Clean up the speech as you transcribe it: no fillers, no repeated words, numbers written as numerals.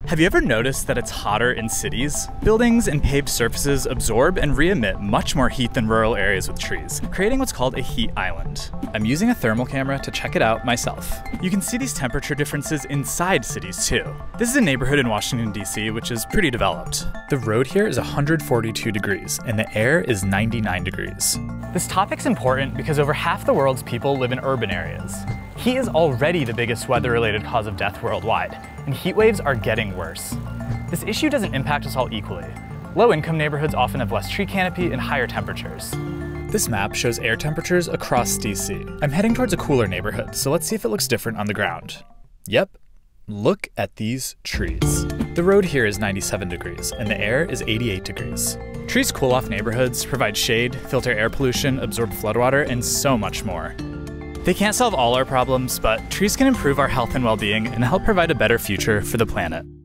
Have you ever noticed that it's hotter in cities? Buildings and paved surfaces absorb and re-emit much more heat than rural areas with trees, creating what's called a heat island. I'm using a thermal camera to check it out myself. You can see these temperature differences inside cities too. This is a neighborhood in Washington, D.C., which is pretty developed. The road here is 142 degrees, and the air is 99 degrees. This topic's important because over half the world's people live in urban areas. Heat is already the biggest weather-related cause of death worldwide, and heat waves are getting worse. This issue doesn't impact us all equally. Low-income neighborhoods often have less tree canopy and higher temperatures. This map shows air temperatures across DC. I'm heading towards a cooler neighborhood, so let's see if it looks different on the ground. Yep, look at these trees. The road here is 97 degrees, and the air is 88 degrees. Trees cool off neighborhoods, provide shade, filter air pollution, absorb floodwater, and so much more. They can't solve all our problems, but trees can improve our health and well-being and help provide a better future for the planet.